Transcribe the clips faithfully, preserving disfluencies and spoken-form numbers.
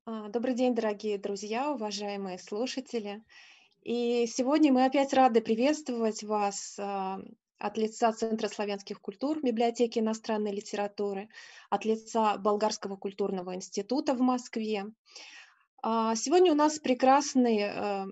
А, Добрый день, дорогие друзья, уважаемые слушатели. И сегодня мы опять рады приветствовать вас а, от лица Центра славянских культур Библиотеки иностранной литературы, от лица Болгарского культурного института в Москве. А, Сегодня у нас прекрасный э,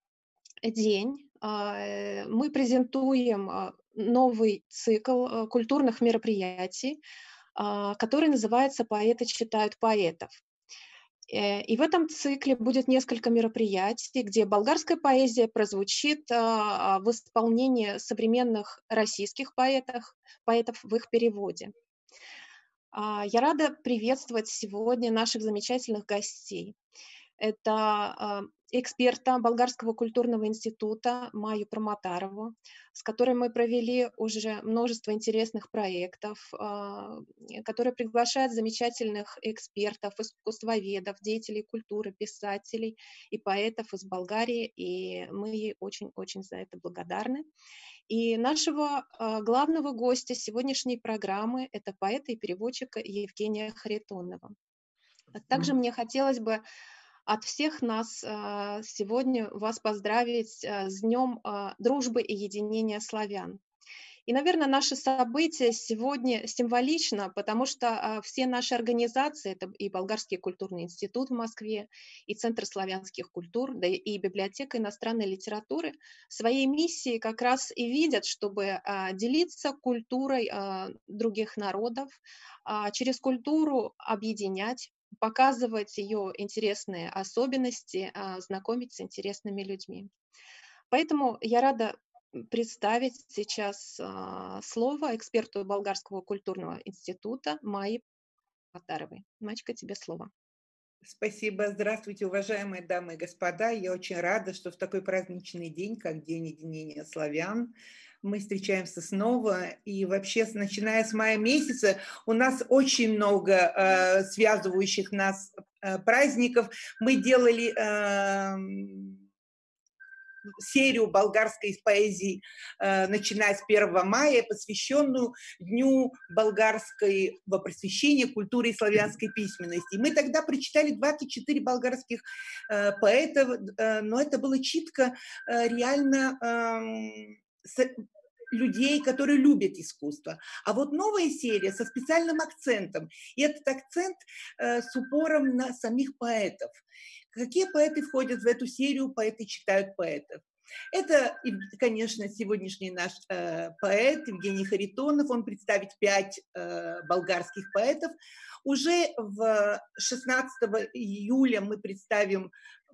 день. А, э, Мы презентуем а, новый цикл э, культурных мероприятий, а, который называется «Поэты читают поэтов». Э, и в этом цикле будет несколько мероприятий, где болгарская поэзия прозвучит, а, а, в исполнении современных российских поэтов, поэтов в их переводе. А, я рада приветствовать сегодня наших замечательных гостей. Это, а, эксперта Болгарского культурного института Майю Промотарову, с которой мы провели уже множество интересных проектов, а, э, которая приглашает замечательных экспертов, искусствоведов, деятелей культуры, писателей и поэтов из Болгарии, и мы ей очень-очень за это благодарны. И нашего, а, главного гостя сегодняшней программы — это поэта и переводчика Евгения Харитонова. А также мне хотелось бы от всех нас а, сегодня вас поздравить а, с Днем а, дружбы и единения славян. И, наверное, наше событие сегодня символично, потому что а, все наши организации, это и Болгарский культурный институт в Москве, и Центр славянских культур, да и Библиотека иностранной литературы, своей миссией как раз и видят, чтобы а, делиться культурой а, других народов, а, через культуру объединять, показывать ее интересные особенности, а, знакомить с интересными людьми. Поэтому я рада представить сейчас а, слово эксперту Болгарского культурного института Майе Промотаровой. Маечка, тебе слово. Спасибо. Здравствуйте, уважаемые дамы и господа. Я очень рада, что в такой праздничный день, как День единения славян, мы встречаемся снова. И вообще, начиная с мая месяца, у нас очень много э, связывающих нас э, праздников. Мы делали э, серию болгарской поэзии, э, начиная с первого мая, посвященную Дню болгарского просвещения, культуры и славянской письменности. И мы тогда прочитали двадцать четыре болгарских э, поэтов, э, но это было читка э, реально э, с, людей, которые любят искусство. А вот новая серия со специальным акцентом, и этот акцент э, с упором на самих поэтов. Какие поэты входят в эту серию «Поэты читают поэтов»? Это, конечно, сегодняшний наш э, поэт Евгений Харитонов. Он представит пять э, болгарских поэтов. Уже в шестнадцатого июля мы представим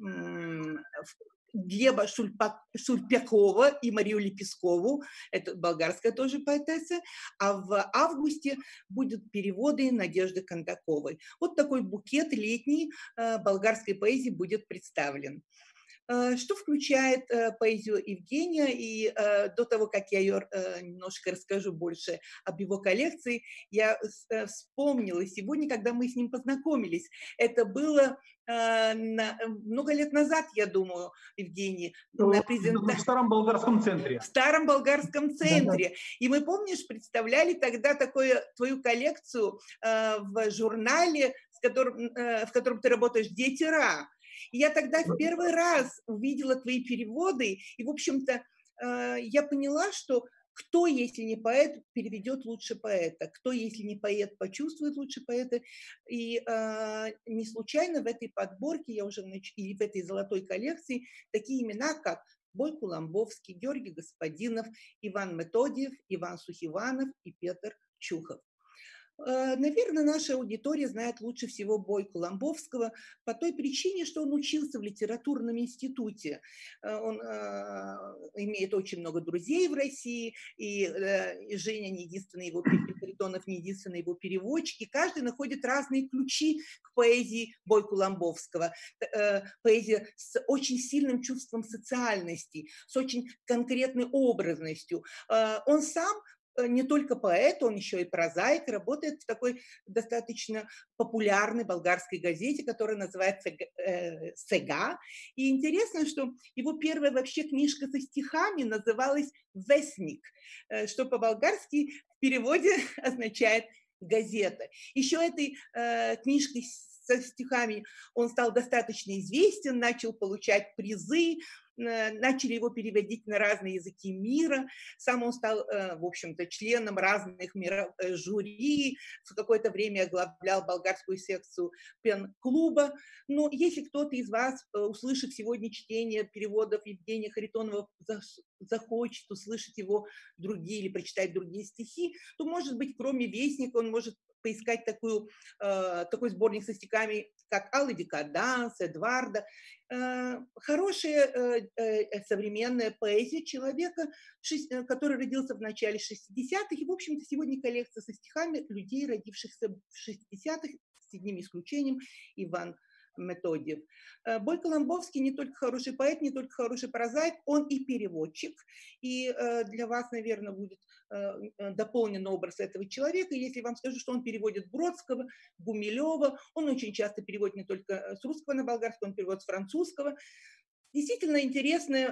м, Глеба Шульпа, Шульпякова и Марию Лепескову, это болгарская тоже поэтесса, а в августе будут переводы Надежды Кондаковой. Вот такой букет летний э, болгарской поэзии будет представлен. Что включает э, поэзию Евгения, и э, до того, как я ее э, немножко расскажу больше об его коллекции, я э, вспомнила сегодня, когда мы с ним познакомились. Это было э, на, много лет назад, я думаю, Евгений, на презентации. В старом болгарском центре. В старом болгарском центре. Да-да. И мы, помнишь, представляли тогда такую твою коллекцию э, в журнале, с которым, э, в котором ты работаешь, «Детера». И я тогда в первый раз увидела твои переводы, и, в общем-то, я поняла, что кто, если не поэт, переведет лучше поэта, кто, если не поэт, почувствует лучше поэта. И э, не случайно в этой подборке, я уже нач... и в этой золотой коллекции, такие имена, как Бойко Ламбовский, Георгий Господинов, Иван Методиев, Иван Сухиванов и Петр Чухов. Наверное, наша аудитория знает лучше всего Бойко Ламбовского по той причине, что он учился в литературном институте. Он э, имеет очень много друзей в России, и, э, и Женя не единственный его, Харитонов не единственный его переводчик, и каждый находит разные ключи к поэзии Бойко Ламбовского. Э, поэзия с очень сильным чувством социальности, с очень конкретной образностью. Э, он сам не только поэт, он еще и прозаик, работает в такой достаточно популярной болгарской газете, которая называется «Сега». И интересно, что его первая вообще книжка со стихами называлась «Вестник», что по-болгарски в переводе означает «газета». Еще этой э, книжкой со стихами он стал достаточно известен, начал получать призы, начали его переводить на разные языки мира. Сам он стал, в общем-то, членом разных жюри, в какое-то время оглавлял болгарскую секцию пен-клуба. Но если кто-то из вас, услышав сегодня чтение переводов Евгения Харитонова, захочет услышать его другие или прочитать другие стихи, то, может быть, кроме «Вестника» он может поискать такую, э, такой сборник со стихами, как «Алый декаданс», «Эдварда». Э, хорошая э, э, современная поэзия человека, шесть, который родился в начале шестидесятых. И, в общем-то, сегодня коллекция со стихами людей, родившихся в шестидесятых, с одним исключением, Иван Методиев. Бойко Ломбовский не только хороший поэт, не только хороший прозаик, он и переводчик. И для вас, наверное, будет дополнен образ этого человека, если вам скажу, что он переводит Бродского, Гумилева. Он очень часто переводит не только с русского на болгарский, он переводит с французского. Действительно интересная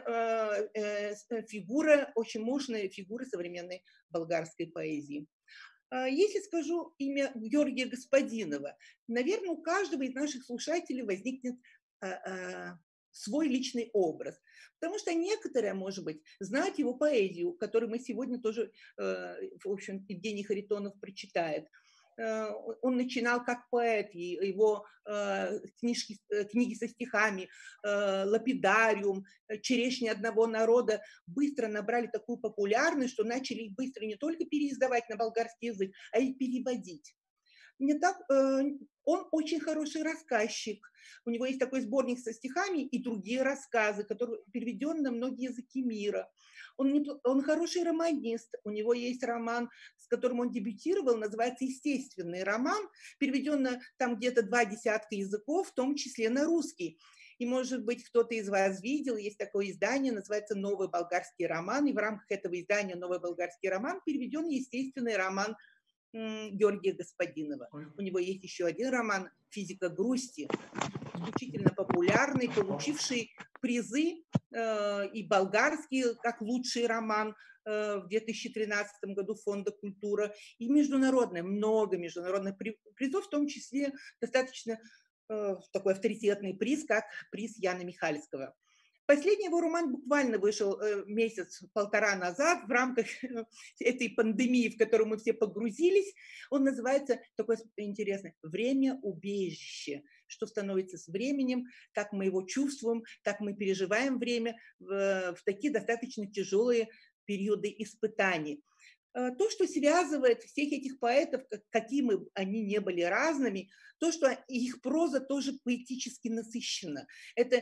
фигура, очень мощная фигура современной болгарской поэзии. Если скажу имя Георгия Господинова, наверное, у каждого из наших слушателей возникнет а, а, свой личный образ. Потому что некоторые, может быть, знают его поэзию, которую мы сегодня тоже, э, в общем, Евгений Харитонов прочитает. Он начинал как поэт, его книжки, книги со стихами, «Лапидариум», «Черешня одного народа» быстро набрали такую популярность, что начали их быстро не только переиздавать на болгарский язык, а и переводить. Не так, он очень хороший рассказчик. У него есть такой сборник со стихами и другие рассказы, которые переведены на многие языки мира. Он, не, он хороший романист. У него есть роман, с которым он дебютировал, называется «Естественный роман», переведен на там где-то два десятка языков, в том числе на русский. И, может быть, кто-то из вас видел, есть такое издание, называется «Новый болгарский роман», и в рамках этого издания «Новый болгарский роман» переведен естественный роман Георгия Господинова. У него есть еще один роман «Физика грусти», исключительно популярный, получивший призы э, и болгарский как лучший роман э, в две тысячи тринадцатом году Фонда «Культура», и международное, много международных призов, в том числе достаточно э, такой авторитетный приз, как приз Яна Михальского. Последний его роман буквально вышел месяц-полтора назад в рамках этой пандемии, в которую мы все погрузились. Он называется, такое интересное, «Время-убежище». Что становится с временем, как мы его чувствуем, как мы переживаем время в, в такие достаточно тяжелые периоды испытаний. То, что связывает всех этих поэтов, какими они не были разными, то, что их проза тоже поэтически насыщена. Это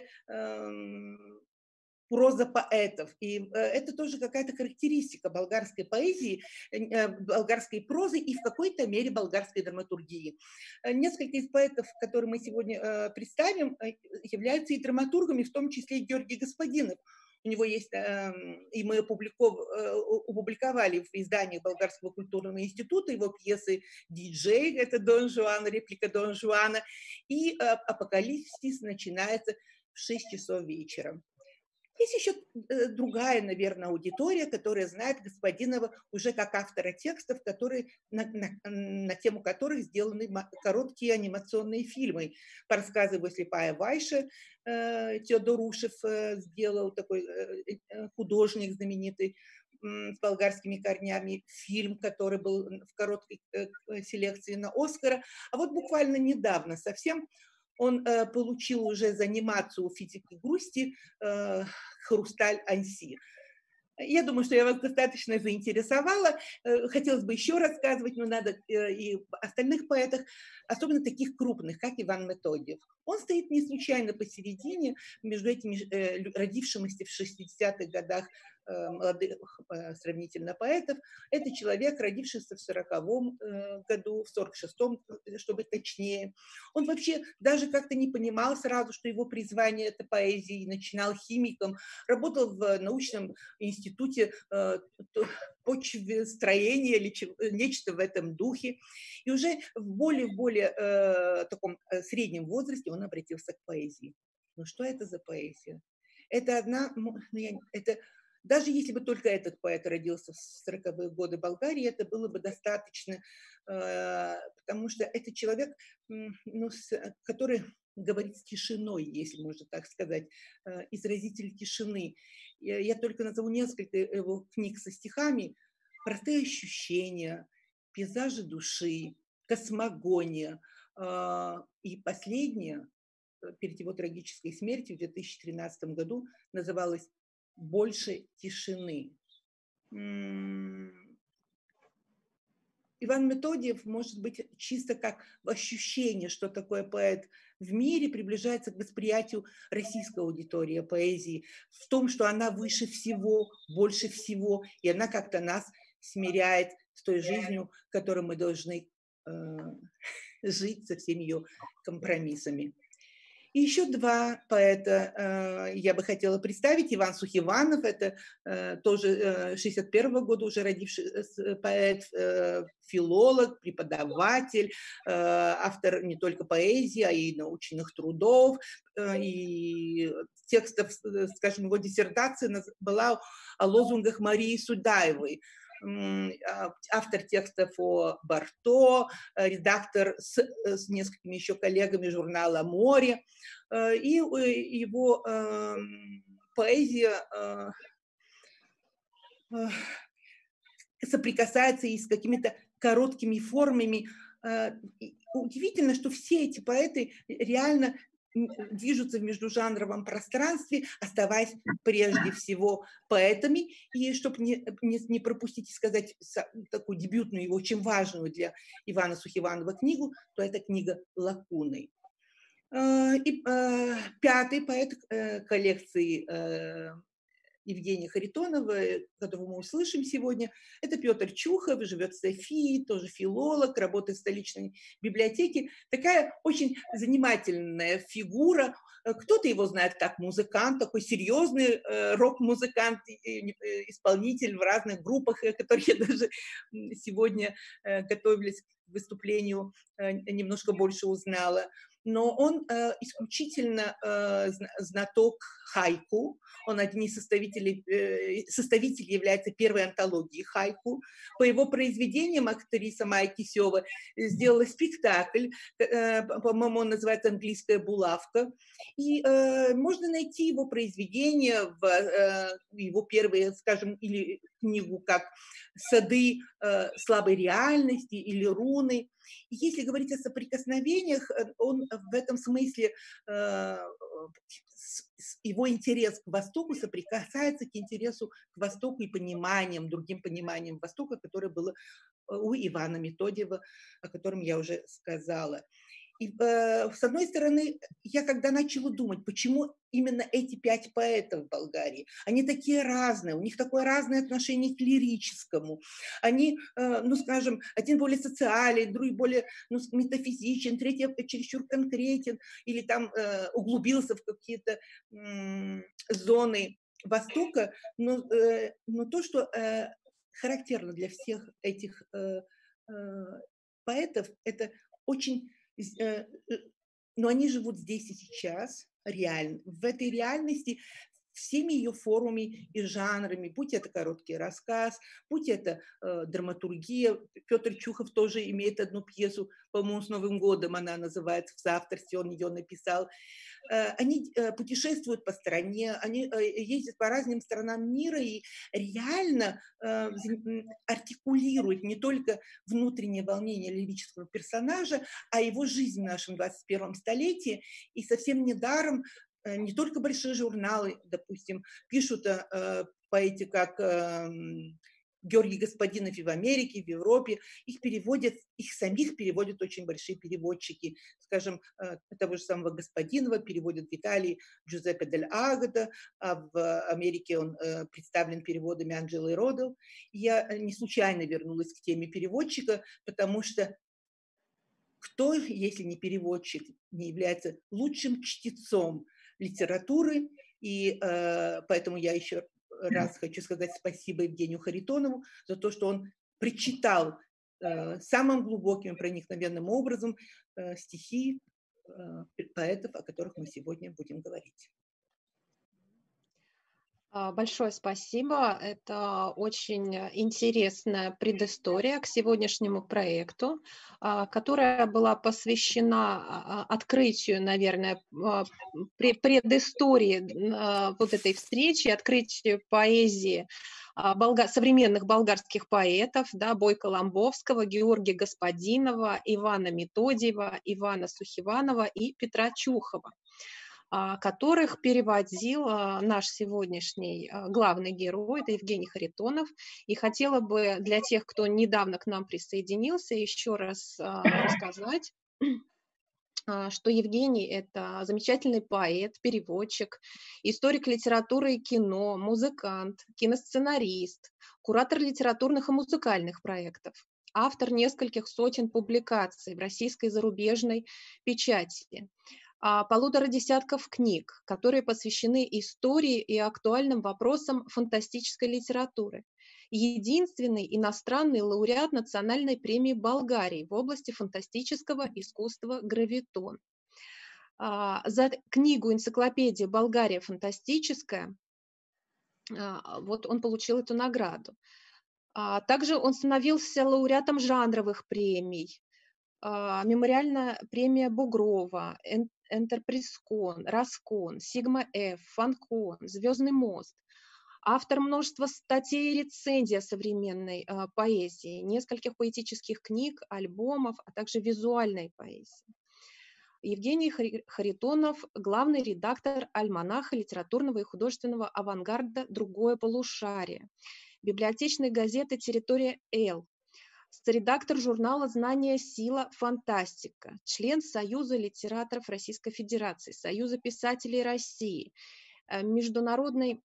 э, проза поэтов. И э, это тоже какая-то характеристика болгарской поэзии, э, болгарской прозы и в какой-то мере болгарской драматургии. Несколько из поэтов, которые мы сегодня э, представим, являются и драматургами, в том числе и Георгий Господинов. У него есть, и мы опубликовали в издании Болгарского культурного института его пьесы «Диджей», это Дон Жуан, реплика Дон Жуана, и «Апокалипсис» начинается в шесть часов вечера. Есть еще другая, наверное, аудитория, которая знает Господинова уже как автора текстов, которые, на, на, на тему которых сделаны короткие анимационные фильмы. По рассказу его «Слепая Вайша» э, Теодор Ушев э, сделал, такой э, художник знаменитый, с болгарскими корнями, фильм, который был в короткой э, селекции на Оскара. А вот буквально недавно совсем он э, получил уже за анимацию «Физики грусти» э, «Хрусталь Анси». Я думаю, что я вас достаточно заинтересовала. Э, хотелось бы еще рассказывать, но надо э, и об остальных поэтах, особенно таких крупных, как Иван Методиев. Он стоит не случайно посередине между этими э, родившимися в шестидесятых годах э, молодых э, сравнительно поэтов. Это человек, родившийся в сороковом э, году, в сорок шестом, чтобы точнее. Он вообще даже как-то не понимал сразу, что его призвание – это поэзия, и начинал химиком, работал в научном институте э, почвестроения или нечто в этом духе. И уже в более, в более э, таком э, среднем возрасте он обратился к поэзии. Ну что это за поэзия? Это одна, это, даже если бы только этот поэт родился в сороковые годы Болгарии, это было бы достаточно, э, потому что это человек, ну, который говорит с тишиной, если можно так сказать, изразитель тишины. Я только назову несколько его книг со стихами. «Простые ощущения», «Пейзажи души», «Космогония». И последняя, перед его трагической смертью в две тысячи тринадцатом году, называлась «Больше тишины». Иван Методиев, может быть, чисто как ощущение, что такое поэт в мире, приближается к восприятию российской аудитории поэзии, в том, что она выше всего, больше всего, и она как-то нас смиряет с той жизнью, которой мы должны э, жить со всеми ее компромиссами. И еще два поэта э, я бы хотела представить. Иван Сухиванов, это э, тоже э, шестьдесят первого года уже родившийся поэт, э, филолог, преподаватель, э, автор не только поэзии, а и научных трудов, э, и текстов, скажем, его диссертация была о лозунгах Марии Судаевой. Автор текстов о Барто, редактор с, с несколькими еще коллегами журнала «Море». И его э, поэзия э, э, соприкасается и с какими-то короткими формами. Э, удивительно, что все эти поэты реально движутся в междужанровом пространстве, оставаясь прежде всего поэтами. И чтобы не, не, не пропустить и сказать такую дебютную и очень важную для Ивана Сухиванова книгу, то это книга «Лакуны». И пятый поэт коллекции Евгения Харитонова, которого мы услышим сегодня, это Петр Чухов, живет в Софии, тоже филолог, работает в столичной библиотеке. Такая очень занимательная фигура. Кто-то его знает как музыкант, такой серьезный рок-музыкант, исполнитель в разных группах, которых я даже сегодня, готовясь к выступлению, немножко больше узнала. Но он э, исключительно э, знаток хайку. Он один из составителей, э, составителей является первой антологией хайку. По его произведениям актриса Майя Кисева сделала спектакль, э, по-моему, он называется «Английская булавка». И э, можно найти его произведения, в, э, его первые, скажем, или книгу как «Сады э, слабой реальности» или «Руны». И если говорить о соприкосновениях, он в этом смысле, его интерес к Востоку соприкасается к интересу к Востоку и пониманием, другим пониманием Востока, которое было у Ивана Методиева, о котором я уже сказала. И, э, с одной стороны, я когда начала думать, почему именно эти пять поэтов в Болгарии, они такие разные, у них такое разное отношение к лирическому. Они, э, ну, скажем, один более социален, другой более ну, метафизичен, третий чересчур конкретен, или там э, углубился в какие-то э, зоны Востока. Но, э, но то, что э, характерно для всех этих э, э, поэтов, это очень... Но они живут здесь и сейчас, реально. В этой реальности всеми ее формами и жанрами, будь это короткий рассказ, будь это э, драматургия. Петр Чухов тоже имеет одну пьесу, по-моему, с Новым годом она называется, в соавторстве он ее написал. Э, они э, путешествуют по стране, они э, ездят по разным сторонам мира и реально э, артикулируют не только внутреннее волнение лирического персонажа, а его жизнь в нашем двадцать первом столетии. И совсем недаром не только большие журналы, допустим, пишут э, поэти, как э, Георгий Господинов и в Америке, и в Европе, их переводят, их самих переводят очень большие переводчики. Скажем, э, того же самого Господинова переводят в Италии Джузеппе дель Агата, а в Америке он э, представлен переводами Анджелы Родел. Я не случайно вернулась к теме переводчика, потому что кто, если не переводчик, не является лучшим чтецом литературы, и э, поэтому я еще раз хочу сказать спасибо Евгению Харитонову за то, что он прочитал э, самым глубоким проникновенным образом э, стихи э, поэтов, о которых мы сегодня будем говорить. А, Большое спасибо. Это очень э, интересная предыстория к сегодняшнему проекту, а, которая была посвящена а, а, открытию, наверное, а, м, пре- предыстории н- а, вот этой встречи, открытию поэзии а, болга- современных болгарских поэтов, да, Бойко Ламбовского, Георгия Господинова, Ивана Методиева, Ивана Сухиванова и Петра Чухова, а, которых переводил а, наш сегодняшний а, главный герой, это Евгений Харитонов. И хотела бы для тех, кто недавно к нам присоединился, еще раз а, рассказать, а, что Евгений — это замечательный поэт, переводчик, историк литературы и кино, музыкант, киносценарист, куратор литературных и музыкальных проектов, автор нескольких сотен публикаций в российской и зарубежной печати, а, полутора десятков книг, которые посвящены истории и актуальным вопросам фантастической литературы. Единственный иностранный лауреат национальной премии Болгарии в области фантастического искусства «Гравитон». А, За книгу «Энциклопедия Болгария фантастическая» а, вот он получил эту награду. А, Также он становился лауреатом жанровых премий, а, мемориальная премия Бугрова, Эн- Энтерприскон, Раскон, Сигма Ф, Фанкон, Звездный мост. Автор множества статей и рецензий о современной а, поэзии, нескольких поэтических книг, альбомов, а также визуальной поэзии. Евгений Хари- Харитонов — главный редактор альманаха литературного и художественного авангарда «Другое полушарие», библиотечной газеты «Территория Л», соредактор журнала «Знание, сила, фантастика», член Союза литераторов Российской Федерации, Союза писателей России, э, Международной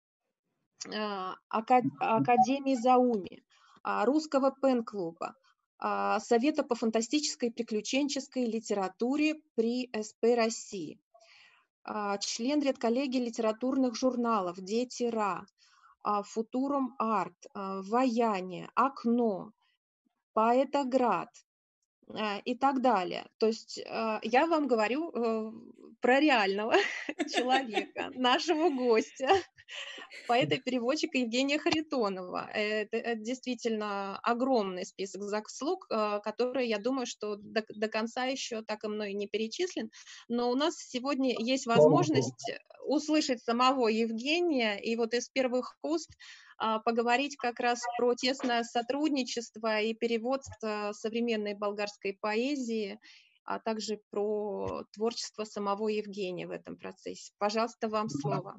а, ака- Академии Зауми, а, Русского пен-клуба, а, Совета по фантастической и приключенческой литературе при С П России, а, член редколлегии литературных журналов «Дети Ра», а, Футурум Арт, а, Ваяние, Окно, Поэтоград, а, и так далее. То есть а, я вам говорю э, про реального человека, нашего гостя, поэта-переводчика Евгения Харитонова. Это, это действительно огромный список заслуг, а, который, я думаю, что до, до конца еще так и мной не перечислен. Но у нас сегодня есть возможность услышать самого Евгения и вот из первых уст а, поговорить как раз про тесное сотрудничество и перевод а, современной болгарской поэзии, а также про творчество самого Евгения в этом процессе. Пожалуйста, вам слово.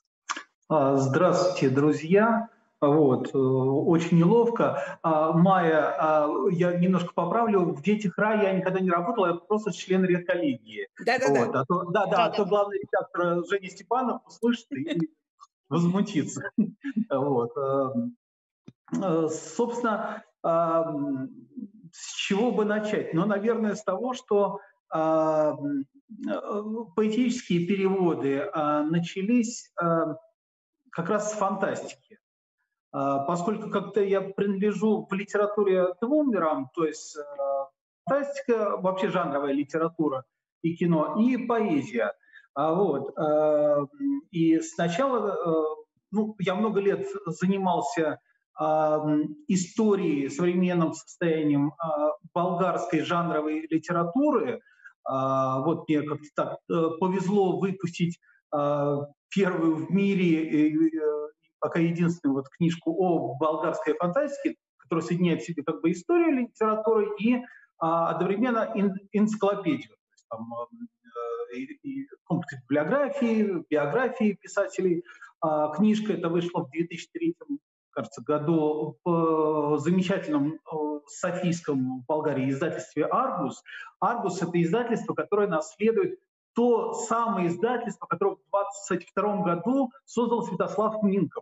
А, Здравствуйте, друзья. Вот, э, очень неловко. А, Майя, а, я немножко поправлю. В «Детях Ра» я никогда не работал, я просто член редколлегии. Вот, Да-да-да. а то, да, да, а то главный редактор Женя Степанов услышит и возмутится. Вот. э, э, Собственно, а, м, с чего бы начать? Ну, наверное, с того, что а, м, э, поэтические переводы а, начались а, как раз с фантастики. А, Поскольку как-то я принадлежу в литературе двум мирам, то есть э, фантастика, вообще жанровая литература и кино, и поэзия. А Вот. э, И сначала, э, ну, я много лет занимался а, м, историей, современным состоянием а, болгарской жанровой литературы. А, Вот мне как-то так э, повезло выпустить а, первую в мире, э, пока единственную вот книжку о болгарской фантастике, которая соединяет в себе как бы историю литературы и а, одновременно эн- энциклопедию. То есть, там, э, и, и комплекс библиографии, биографии писателей. А, книжка эта вышла в две тысячи третьем, кажется, году в замечательном э, софийском в Болгарии издательстве «Аргус». «Аргус» — это издательство, которое наследует то самое издательство, которое в двадцать втором году создал Святослав Минков.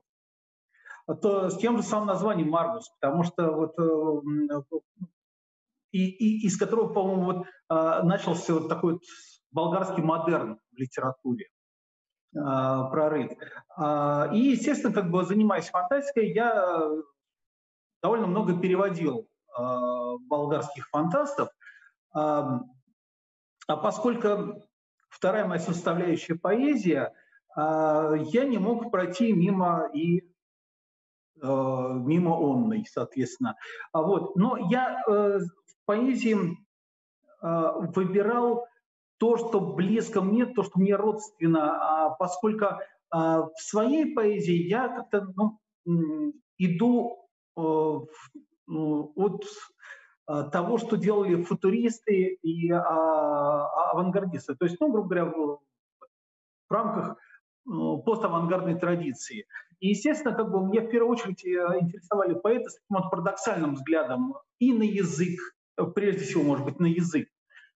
То с тем же самым названием «Аргус», потому что вот э, и, и из которого, по-моему, вот, э, начался вот такой вот болгарский модерн в литературе, э, прорыв. А, И, естественно, как бы занимаясь фантастикой, я довольно много переводил э, болгарских фантастов. А а поскольку вторая моя составляющая — поэзия, я не мог пройти мимо и мимо онной, соответственно. Вот. Но я в поэзии выбирал то, что близко мне, то, что мне родственно, поскольку в своей поэзии я как-то ну, иду от того, что делали футуристы и авангардисты. То есть, ну, грубо говоря, в рамках поставангардной традиции. И, естественно, как бы меня в первую очередь интересовали поэты с таким вот парадоксальным взглядом и на язык, прежде всего, может быть, на язык,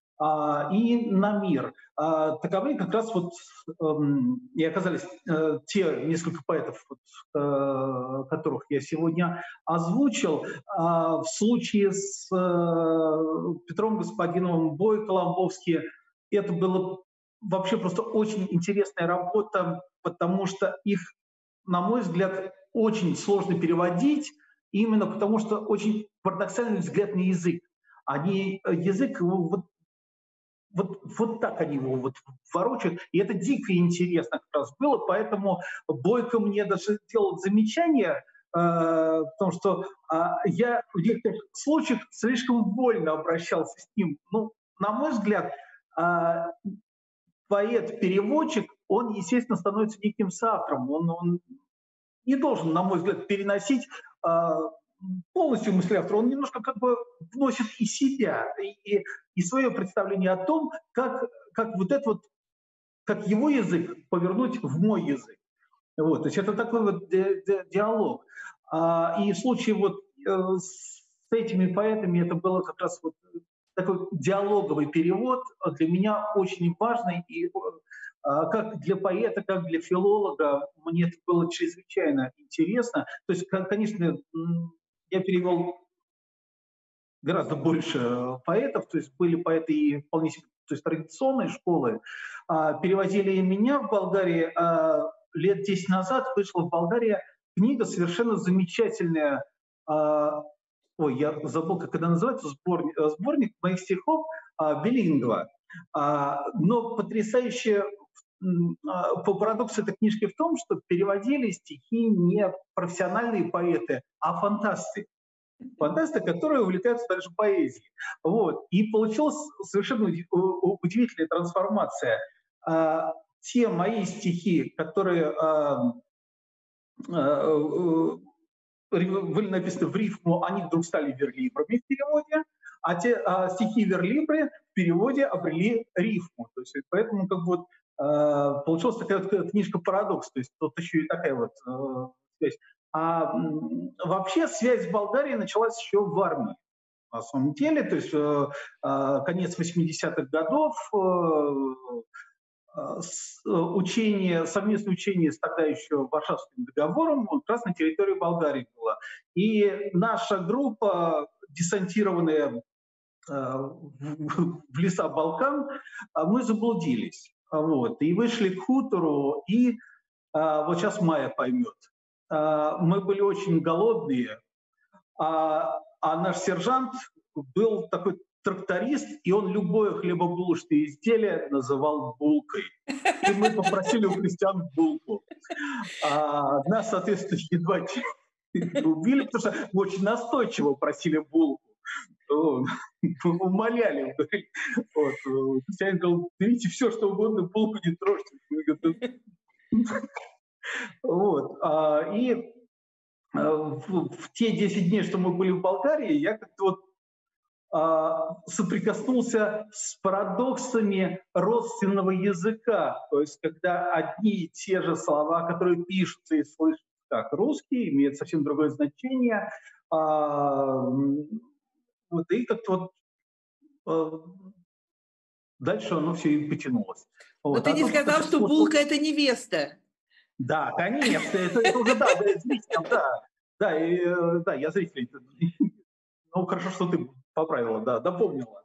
и на мир. Таковы как раз вот и оказались те несколько поэтов, которых я сегодня озвучил. В случае с Петром Господиновым, Бой Коломбовский, это было вообще просто очень интересная работа, потому что их, на мой взгляд, очень сложно переводить, именно потому что очень парадоксальный взгляд на язык. Они язык вот Вот, вот так они его вот ворочают, и это дико интересно как раз было, поэтому Бойко мне даже делал замечание, э, потому что э, я в некоторых случаях слишком вольно обращался с ним. Ну, на мой взгляд, э, поэт-переводчик, он, естественно, становится неким соавтором, он, он не должен, на мой взгляд, переносить э, полностью мысли автора, он немножко как бы вносит и себя, и, и свое представление о том, как, как вот это вот, как его язык повернуть в мой язык. Вот, то есть это такой вот ди- ди- диалог. А, и в случае вот э, с этими поэтами это было как раз вот такой диалоговый перевод, для меня очень важный, и как для поэта, как для филолога мне это было чрезвычайно интересно. То есть, конечно, я перевел гораздо больше поэтов, то есть были поэты и вполне себе, то есть традиционной школы. Переводили и меня в Болгарии. Лет десять назад вышла в Болгарии книга совершенно замечательная. Ой, я забыл, как это называется, сборник, сборник моих стихов «Билингва». Но потрясающее по парадоксу этой книжки в том, что переводили стихи не профессиональные поэты, а фантасты. Фантасты, которые увлекаются также поэзией. Вот. И получилась совершенно удивительная трансформация. Те мои стихи, которые были написаны в рифму, они вдруг стали верлибрами в переводе, а те а стихи верлибры в переводе обрели рифму. То есть, поэтому как бы вот, э, получилась такая вот книжка «Парадокс», то есть тут еще и такая вот э, связь. А м, вообще связь с Болгарией началась еще в армии. На самом деле, то есть э, э, конец восьмидесятых годов, э, учение, совместное учение с тогда еще Варшавским договором как раз на территории Болгарии было. И наша группа, десантированная в леса Балкан, мы заблудились. Вот, и вышли к хутору, и вот сейчас Майя поймет. Мы были очень голодные, а, а наш сержант был такой тракторист, и он любое хлебобулочное изделие называл булкой. И мы попросили у крестьян булку. А нас, соответственно, едва убили, потому что мы очень настойчиво просили булку. Умоляли. Вот. Крестьяне говорят, берите все, что угодно, булку не трожьте. Вот. И в те десять дней, что мы были в Болгарии, я как-то вот соприкоснулся с парадоксами родственного языка. То есть когда одни и те же слова, которые пишутся и слышатся как русские, имеют совсем другое значение. Вот, и как-то вот дальше оно все и потянулось. Но Вот. ты не сказал, что булка – это невеста. Да, конечно, это, это уже, да, да, зрителям, да. Да, и, да, я зрителей. Ну, хорошо, что ты поправила, да, допомнила.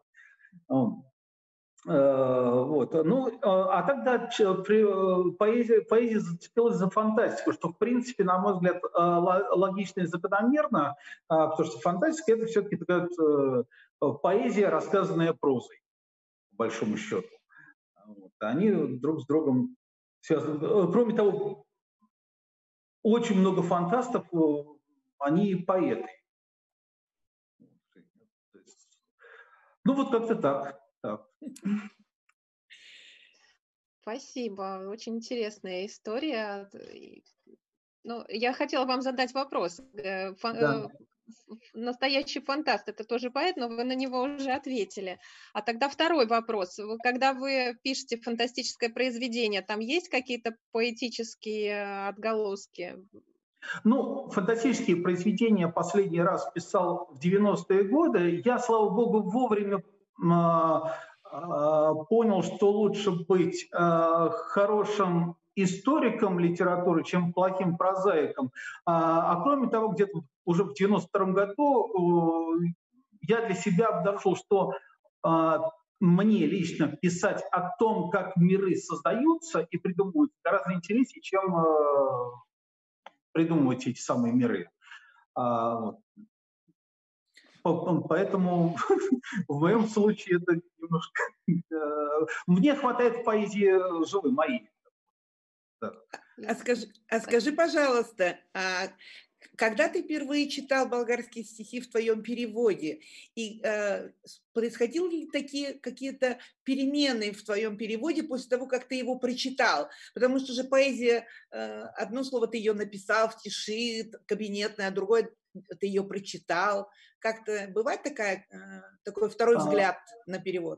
Вот. Ну, а тогда поэзия, поэзия зацепилась за фантастику, что, в принципе, на мой взгляд, логично и закономерно, потому что фантастика – это все-таки такая поэзия, рассказанная прозой, по большому счету. Вот. Они друг с другом связано. Кроме того, очень много фантастов, они поэты. Ну вот как-то так. так. Спасибо, очень интересная история. Ну, я хотела вам задать вопрос. Фа- Да. Настоящий фантаст — это тоже поэт, но вы на него уже ответили. А тогда второй вопрос. Вы- Когда вы пишете фантастическое произведение, там есть какие-то поэтические отголоски? Ну, фантастические произведения последний раз писал в девяностые годы. Я, слава богу, вовремя а, а, понял, что лучше быть а, хорошим историком литературы, чем плохим прозаиком. А, а кроме того, где-то уже в девяносто втором году э, я для себя обнаружил, что а, мне лично писать о том, как миры создаются и придумываются, гораздо интереснее, чем э, придумывать эти самые миры. А, вот. Поэтому в моем случае это немножко... Мне хватает поэзии живой, моей. Да. А скажи, а скажи, пожалуйста, а когда ты впервые читал болгарские стихи в твоем переводе, и э, происходили ли такие какие-то перемены в твоем переводе после того, как ты его прочитал? Потому что же поэзия, э, одно слово ты ее написал в тиши, кабинетное, а другое ты ее прочитал. Как-то бывает такая, э, такой второй взгляд а, на перевод?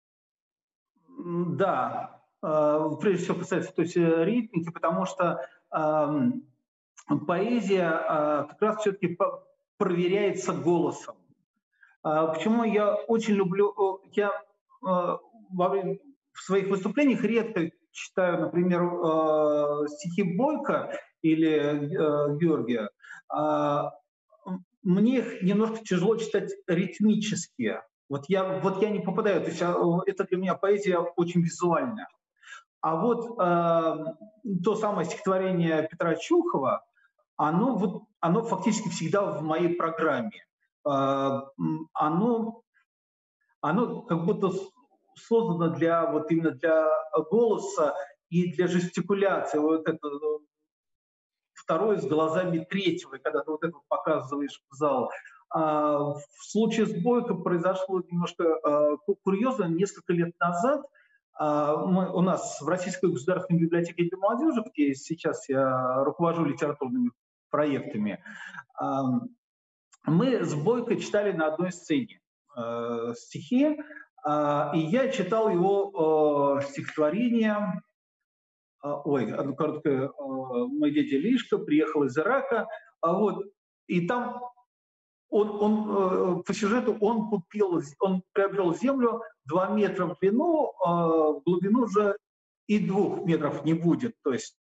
Да, прежде всего касается, то есть, ритмики, потому что э, поэзия э, как раз все-таки проверяется голосом. Почему я очень люблю, я э, во время, в своих выступлениях редко читаю, например, э, стихи Бойко или э, Георгия. Э, мне их немножко тяжело читать ритмически. Вот я, вот я не попадаю, то есть это для меня поэзия очень визуальная. А вот э, то самое стихотворение Петра Чухова, оно, вот, оно фактически всегда в моей программе. Э, оно, оно как будто создано для, вот именно для голоса и для жестикуляции. Вот это второе с глазами третьего, когда ты вот это показываешь в зал. А в случае с Бойко произошло немножко а, курьезно. Несколько лет назад а, мы, у нас в Российской государственной библиотеке для молодежи, где сейчас я руковожу литературными проектами, а, мы с Бойко читали на одной сцене а, стихи, а, и я читал его а, стихотворение. Ой, одно короткое, мой дядя Лишка приехал из Ирака, а вот, и там он, он по сюжету он купил, он приобрел землю два метра в длину, в глубину уже и двух метров не будет, то есть.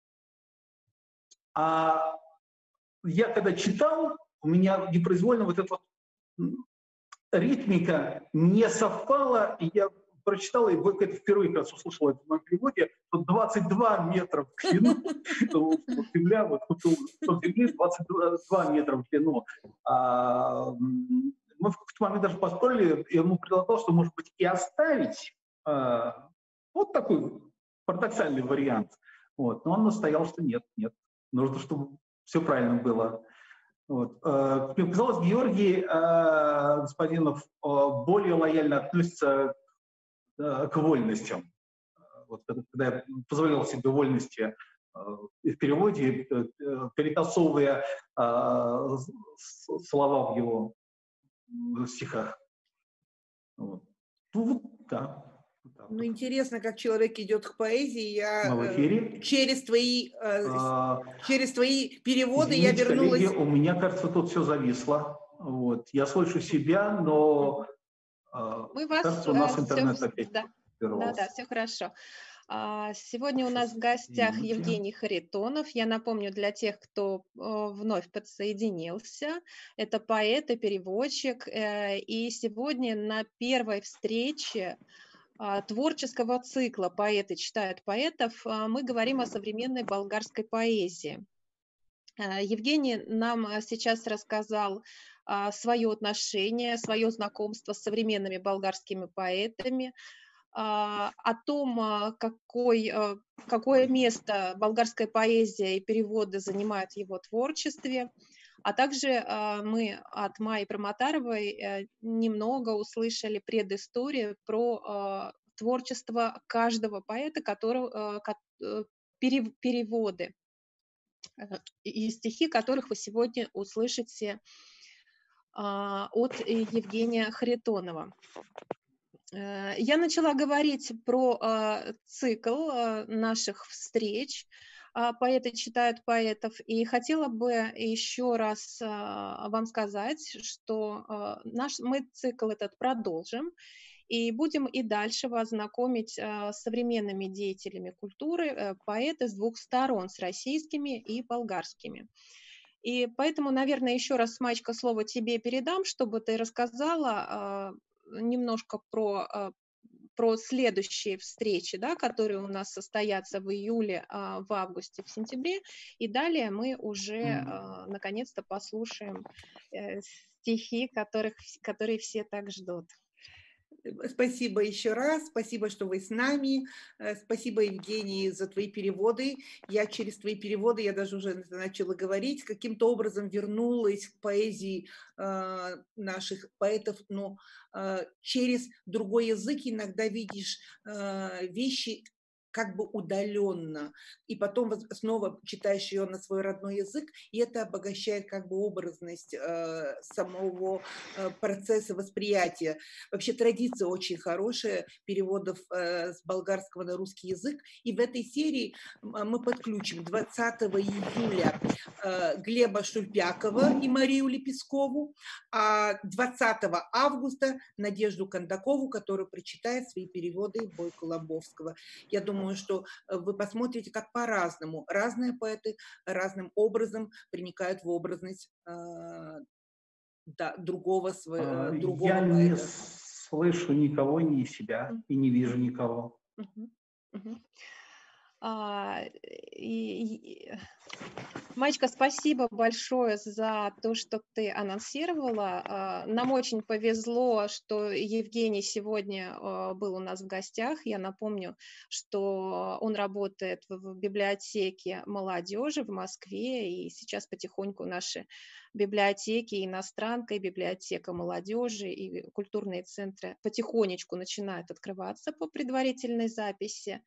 А я когда читал, у меня непроизвольно вот эта вот ритмика не совпала, и я прочитал, и Бойко это впервые, как раз услышал это в моем переводе, что двадцать два метра в длину, земля, вот купил земли двадцать два метра в длину. Мы в какой-то момент даже поспорили, я ему предлагал, что, может быть, и оставить вот такой парадоксальный вариант. Вот. Но он настоял, что нет, нет, нужно, чтобы все правильно было. Вот. Как мне казалось, Георгий э, Господинов э, более лояльно относится э, к вольностям. Вот, когда я позволял себе вольности э, в переводе, э, перетасовывая э, слова в его стихах. Вот. Ну, да. Ну, интересно, как человек идет к поэзии. Я в эфире. через твои, а, через твои переводы извините, я вернулась. Коллеги, у меня, кажется, тут все зависло. Вот. Я слышу себя, но мы вас, кажется, у нас все, интернет опять да, да, да, все хорошо. Сегодня у нас в гостях Извините. Евгений Харитонов. Я напомню для тех, кто вновь подсоединился. Это поэт и переводчик. И сегодня на первой встрече творческого цикла «Поэты читают поэтов» мы говорим о современной болгарской поэзии. Евгений нам сейчас рассказал свое отношение, свое знакомство с современными болгарскими поэтами, о том, какой, какое место болгарская поэзия и переводы занимают в его творчестве. А также мы от Майи Промотаровой немного услышали предысторию про творчество каждого поэта, который, переводы и стихи, которых вы сегодня услышите от Евгения Харитонова. Я начала говорить про цикл наших встреч «Поэты читают поэтов», и хотела бы еще раз вам сказать, что наш, мы цикл этот продолжим, и будем и дальше вас знакомить с современными деятелями культуры, поэты с двух сторон, с российскими и болгарскими. И поэтому, наверное, еще раз, Маечка, слово тебе передам, чтобы ты рассказала немножко про, про следующие встречи, да, которые у нас состоятся в июле, в августе, в сентябре. И далее мы уже наконец-то послушаем стихи, которых, которые все так ждут. Спасибо еще раз, спасибо, что вы с нами, спасибо, Евгений, за твои переводы. Я через твои переводы, я даже уже начала говорить, каким-то образом вернулась к поэзии э, наших поэтов, но э, через другой язык иногда видишь э, вещи как бы удаленно, и потом снова читаешь ее на свой родной язык, и это обогащает как бы образность э, самого э, процесса восприятия. Вообще традиция очень хорошая переводов э, с болгарского на русский язык, и в этой серии мы подключим двадцатого июля э, Глеба Шульпякова и Марию Лепескову, а двадцатого августа Надежду Кондакову, которая прочитает свои переводы Бойко Лобовского. Я думаю, Думаю, что вы посмотрите, как по-разному. Разные поэты разным образом проникают в образность э, да, другого, э, другого Я поэта. не слышу никого, ни себя, и не вижу никого. Uh-huh. Uh-huh. А, и, и... Маечка, спасибо большое за то, что ты анонсировала. Нам очень повезло, что Евгений сегодня был у нас в гостях. Я напомню, что он работает в библиотеке молодежи в Москве, и сейчас потихоньку наши библиотеки, иностранка, и библиотека молодежи, и культурные центры потихонечку начинают открываться по предварительной записи.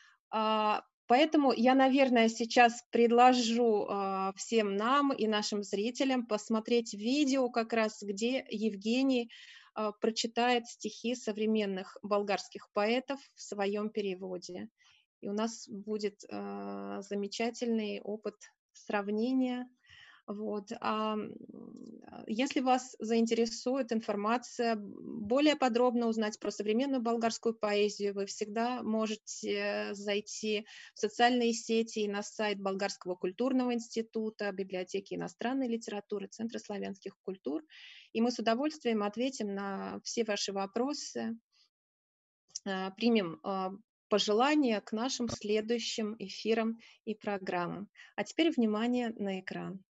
Поэтому я, наверное, сейчас предложу э, всем нам и нашим зрителям посмотреть видео, как раз где Евгений э, прочитает стихи современных болгарских поэтов в своем переводе. И у нас будет э, замечательный опыт сравнения. Вот. А если вас заинтересует информация, более подробно узнать про современную болгарскую поэзию, вы всегда можете зайти в социальные сети и на сайт Болгарского культурного института, библиотеки иностранной литературы, Центра славянских культур. И мы с удовольствием ответим на все ваши вопросы, примем пожелания к нашим следующим эфирам и программам. А теперь внимание на экран.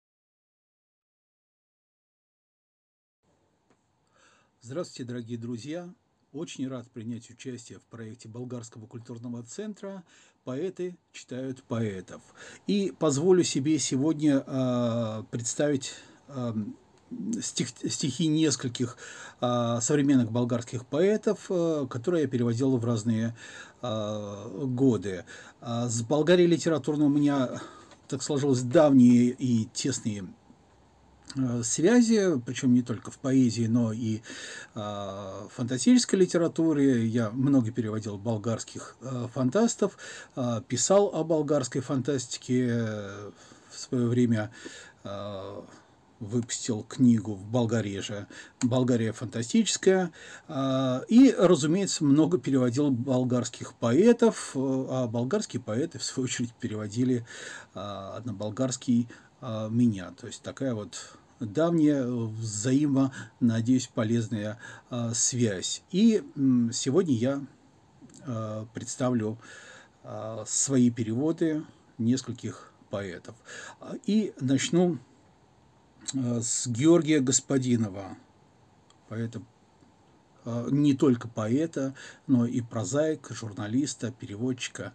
Здравствуйте, дорогие друзья! Очень рад принять участие в проекте Болгарского культурного центра «Поэты читают поэтов». И позволю себе сегодня э, представить э, стих, стихи нескольких э, современных болгарских поэтов, э, которые я переводил в разные э, годы. А с Болгарией литературно у меня так сложилось давние и тесные связи, причем не только в поэзии, но и э, фантастической литературе. Я много переводил болгарских э, фантастов, э, писал о болгарской фантастике, э, в свое время э, выпустил книгу в Болгарии же «Болгария фантастическая», э, и, разумеется, много переводил болгарских поэтов, э, а болгарские поэты, в свою очередь, переводили э, на болгарский э, меня. То есть такая вот давняя, взаимо, надеюсь, полезная э, связь. И э, сегодня я э, представлю э, свои переводы нескольких поэтов. И начну э, с Георгия Господинова, поэта не только поэта, но и прозаика, журналиста, переводчика.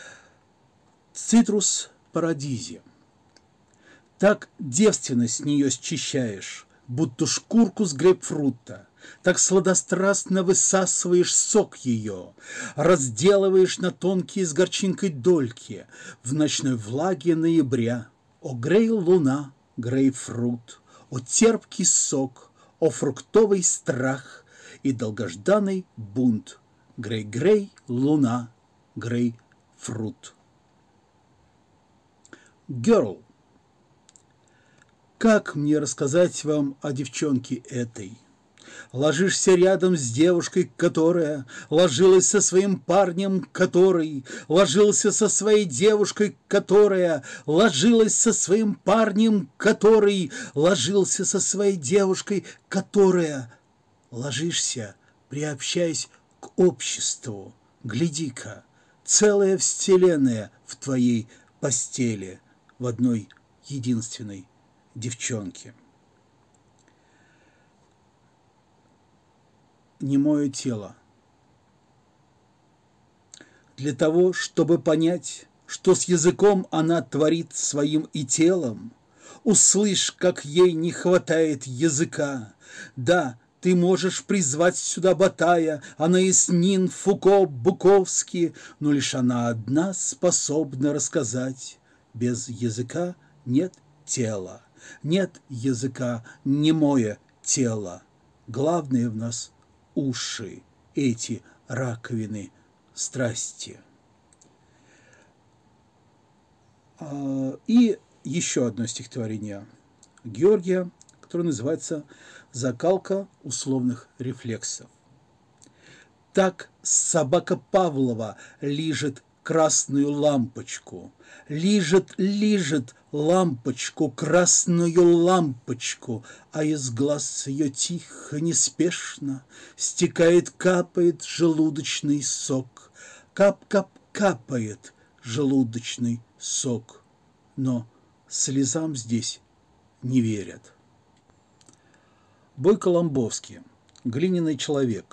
Цитрус парадизи. Так девственно с нее счищаешь, будто шкурку с грейпфрута, так сладострастно высасываешь сок ее, разделываешь на тонкие с горчинкой дольки в ночной влаге ноября. О грей луна, грейпфрут, о терпкий сок, о фруктовый страх и долгожданный бунт. Грей-грей луна, грейпфрут. Girl. Как мне рассказать вам о девчонке этой? Ложишься рядом с девушкой, которая ложилась со своим парнем, который ложился со своей девушкой, которая ложилась со своим парнем, который ложился со своей девушкой, которая... Ложишься, приобщаясь к обществу. Гляди-ка, целая вселенная в твоей постели, в одной единственной девчонке. Немое тело. Для того, чтобы понять, что с языком она творит своим и телом, услышь, как ей не хватает языка. Да, ты можешь призвать сюда Батая, Анаиснин, Фуко, Буковский, но лишь она одна способна рассказать. Без языка нет тела, нет языка, немое тело. Главное в нас уши, эти раковины страсти. И еще одно стихотворение Георгия, которое называется «Закалка условных рефлексов». Так собака Павлова лижет красную лампочку, лижет, лижет лампочку, красную лампочку, а из глаз ее тихо, неспешно стекает, капает желудочный сок. Кап-кап капает желудочный сок, но слезам здесь не верят. Бойко Ломбовский. Глиняный человек.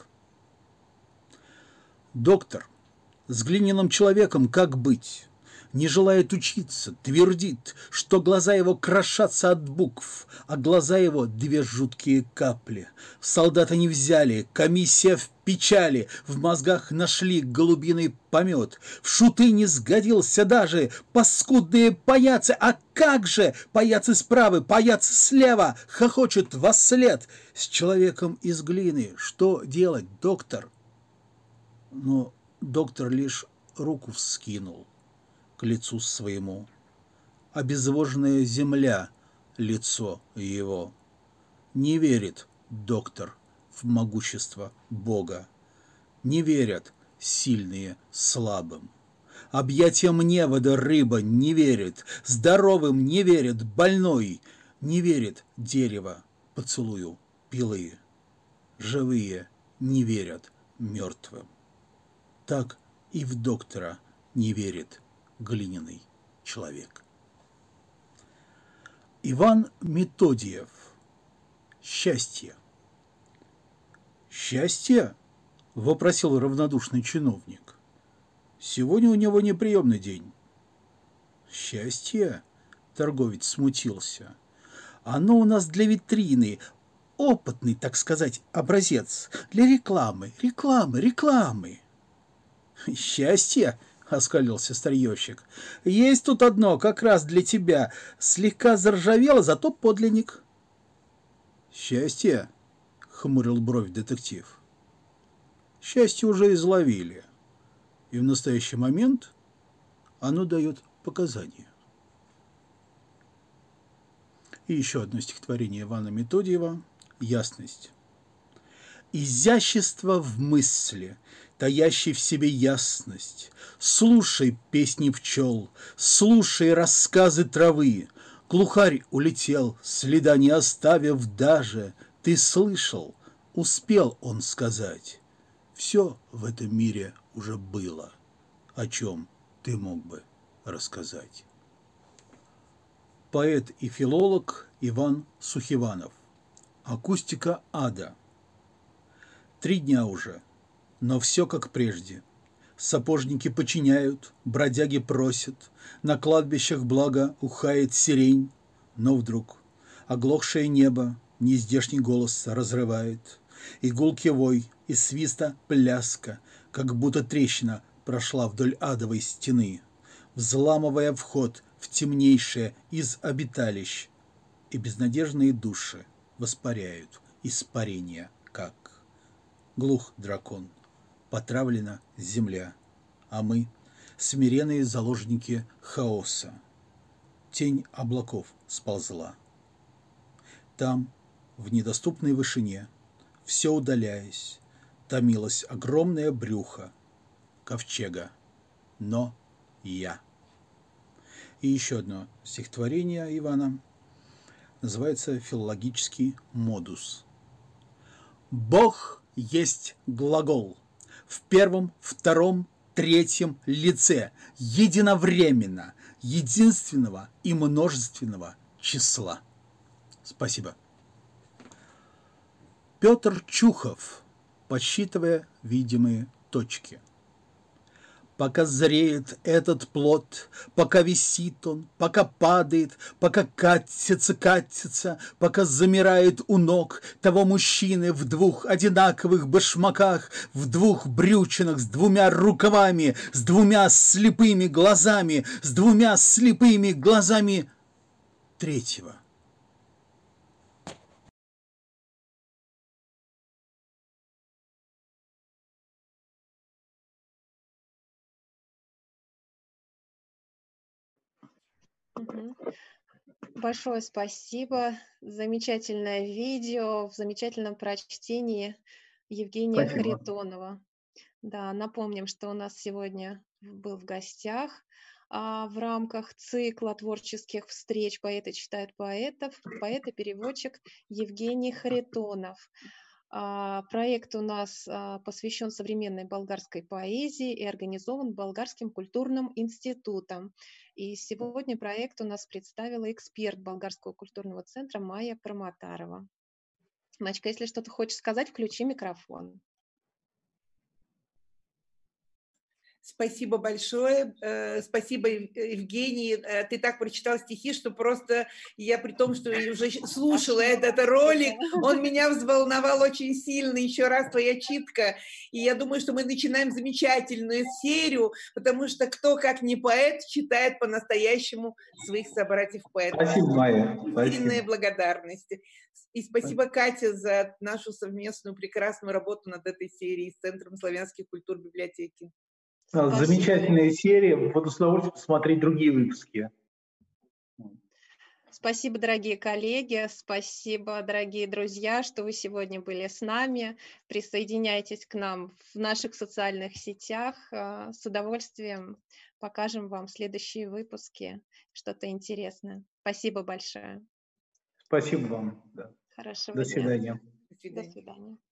Доктор, с глиняным человеком как быть? Не желает учиться, твердит, что глаза его крошатся от букв, а глаза его две жуткие капли. Солдата не взяли, комиссия в печали, в мозгах нашли голубиный помет. В шуты не сгодился даже паскудные паяцы, а как же паяцы справа, паяцы слева, хохочут вослед. С человеком из глины что делать, доктор? Но доктор лишь руку вскинул к лицу своему. Обезвоженная земля — лицо его. Не верит доктор в могущество Бога. Не верят сильные слабым. Объятиям невода рыба не верит, здоровым не верит больной, не верит дерево поцелую пилы. Живые не верят мертвым. Так и в доктора не верит глиняный человек. Иван Методиев. Счастье. Счастье? Вопросил равнодушный чиновник. Сегодня у него неприемный день. Счастье? Торговец смутился. Оно у нас для витрины, опытный, так сказать, образец, для рекламы, рекламы, рекламы. Счастье? — оскалился старьевщик. — Есть тут одно, как раз для тебя. Слегка заржавело, зато подлинник. — Счастье? — хмурил бровь детектив. — Счастье уже изловили. И в настоящий момент оно дает показания. И еще одно стихотворение Ивана Методиева «Ясность». Изящество в мысли, таящей в себе ясность. Слушай песни пчел, слушай рассказы травы. Глухарь улетел, следа не оставив даже. Ты слышал, успел он сказать. Все в этом мире уже было, о чем ты мог бы рассказать. Поэт и филолог Иван Сухиванов. Акустика ада. Три дня уже, но все как прежде. Сапожники подчиняют, бродяги просят, на кладбищах благо ухает сирень, но вдруг оглохшее небо нездешний голос разрывает, и гулкий вой, и свиста пляска, как будто трещина прошла вдоль адовой стены, взламывая вход в темнейшее из обиталищ, и безнадежные души воспаряют испарения, как глух дракон, потравлена земля, а мы — смиренные заложники хаоса. Тень облаков сползла. Там, в недоступной вышине, все удаляясь, томилось огромное брюхо ковчега, но я. И еще одно стихотворение Ивана называется «Филологический модус». Бог есть глагол в первом, втором, третьем лице, единовременно, единственного и множественного числа. Спасибо. Петр Чухов, подсчитывая видимые точки. Пока зреет этот плод, пока висит он, пока падает, пока катится, катится, пока замирает у ног того мужчины в двух одинаковых башмаках, в двух брючинах с двумя рукавами, с двумя слепыми глазами, с двумя слепыми глазами третьего. Мгм. Большое спасибо. Замечательное видео в замечательном прочтении Евгения Спасибо. Харитонова. Да, напомним, что у нас сегодня был в гостях а, в рамках цикла творческих встреч «Поэты читают поэтов» поэт-переводчик Евгений Харитонов. А, Проект у нас а, посвящен современной болгарской поэзии и организован Болгарским культурным институтом. И сегодня проект у нас представила эксперт Болгарского культурного центра Майя Промотарова. Мачка, если что-то хочешь сказать, включи микрофон. Спасибо большое. Э, Спасибо, Ев- Евгений. Э, Ты так прочитал стихи, что просто я, при том, что я уже слушала этот ролик, он меня взволновал очень сильно. Еще раз твоя читка. И я думаю, что мы начинаем замечательную серию, потому что кто, как не поэт, читает по-настоящему своих собратьев-поэтов. Спасибо, Майя. Искренняя Спасибо. благодарность. И спасибо, Катя, за нашу совместную прекрасную работу над этой серией с Центром славянских культур библиотеки. Спасибо. Замечательная серия. Буду с удовольствием посмотреть другие выпуски. Спасибо, дорогие коллеги, спасибо, дорогие друзья, что вы сегодня были с нами. Присоединяйтесь к нам в наших социальных сетях. С удовольствием покажем вам следующие выпуски, что-то интересное. Спасибо большое. Спасибо вам. Да. Хорошего До дня. свидания. До свидания. До свидания.